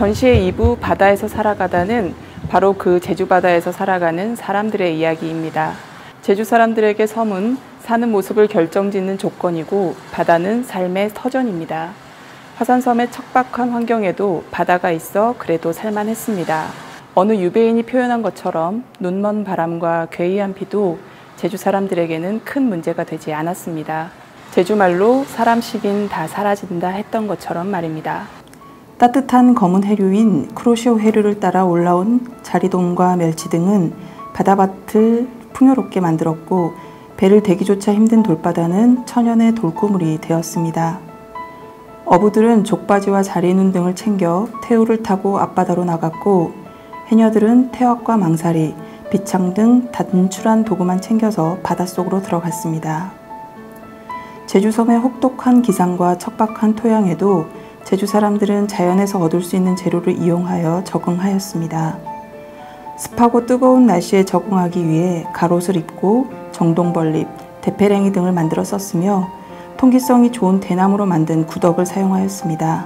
전시의 2부 바다에서 살아가다는 바로 그 제주 바다에서 살아가는 사람들의 이야기입니다. 제주 사람들에게 섬은 사는 모습을 결정짓는 조건이고 바다는 삶의 터전입니다. 화산섬의 척박한 환경에도 바다가 있어 그래도 살만했습니다. 어느 유배인이 표현한 것처럼 눈먼 바람과 괴이한 비도 제주 사람들에게는 큰 문제가 되지 않았습니다. 제주말로 사람 시긴 다 사라진다 했던 것처럼 말입니다. 따뜻한 검은 해류인 쿠로시오 해류를 따라 올라온 자리돔과 멸치 등은 바다밭을 풍요롭게 만들었고 배를 대기조차 힘든 돌바다는 천연의 돌고물이 되었습니다. 어부들은 족바지와 자리눈 등을 챙겨 태우를 타고 앞바다로 나갔고 해녀들은 태왁과 망사리, 비창 등 단출한 도구만 챙겨서 바닷속으로 들어갔습니다. 제주섬의 혹독한 기상과 척박한 토양에도 제주 사람들은 자연에서 얻을 수 있는 재료를 이용하여 적응하였습니다. 습하고 뜨거운 날씨에 적응하기 위해 가롯을 입고 정동벌립, 대패랭이 등을 만들어 썼으며 통기성이 좋은 대나무로 만든 구덕을 사용하였습니다.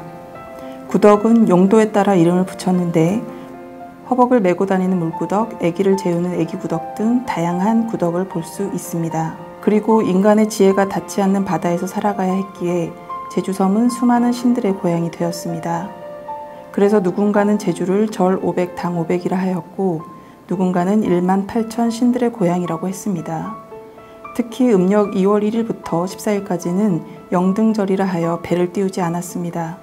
구덕은 용도에 따라 이름을 붙였는데 허벅을 메고 다니는 물구덕, 애기를 재우는 애기구덕 등 다양한 구덕을 볼 수 있습니다. 그리고 인간의 지혜가 닿지 않는 바다에서 살아가야 했기에 제주섬은 수많은 신들의 고향이 되었습니다. 그래서 누군가는 제주를 절 500, 당 500이라 하였고 누군가는 18,000 신들의 고향이라고 했습니다. 특히 음력 2월 1일부터 14일까지는 영등절이라 하여 배를 띄우지 않았습니다.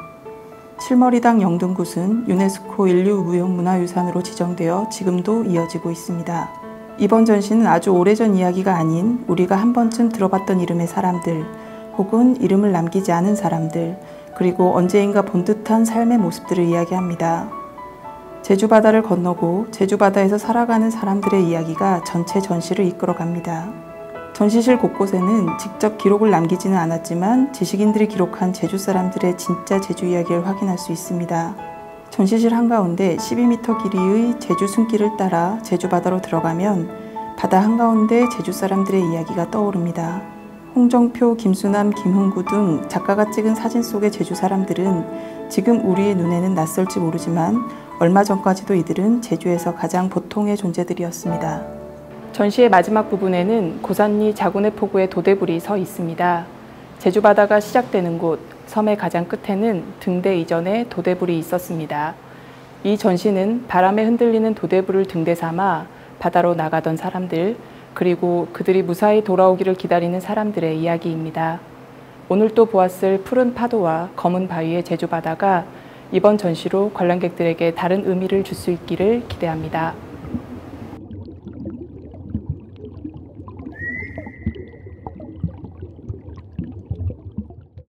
칠머리당 영등굿은 유네스코 인류무형문화유산으로 지정되어 지금도 이어지고 있습니다. 이번 전시는 아주 오래전 이야기가 아닌 우리가 한 번쯤 들어봤던 이름의 사람들 혹은 이름을 남기지 않은 사람들 그리고 언제인가 본 듯한 삶의 모습들을 이야기합니다. 제주바다를 건너고 제주바다에서 살아가는 사람들의 이야기가 전체 전시를 이끌어갑니다. 전시실 곳곳에는 직접 기록을 남기지는 않았지만 지식인들이 기록한 제주 사람들의 진짜 제주 이야기를 확인할 수 있습니다. 전시실 한가운데 12m 길이의 제주 숨길을 따라 제주바다로 들어가면 바다 한가운데 제주 사람들의 이야기가 떠오릅니다. 홍정표, 김수남, 김흥구 등 작가가 찍은 사진 속의 제주 사람들은 지금 우리의 눈에는 낯설지 모르지만 얼마 전까지도 이들은 제주에서 가장 보통의 존재들이었습니다. 전시의 마지막 부분에는 고산리 자군의 포구에 도대불이 서 있습니다. 제주바다가 시작되는 곳, 섬의 가장 끝에는 등대 이전에 도대불이 있었습니다. 이 전시는 바람에 흔들리는 도대불을 등대 삼아 바다로 나가던 사람들, 그리고 그들이 무사히 돌아오기를 기다리는 사람들의 이야기입니다. 오늘 또 보았을 푸른 파도와 검은 바위의 제주바다가 이번 전시로 관람객들에게 다른 의미를 줄 수 있기를 기대합니다.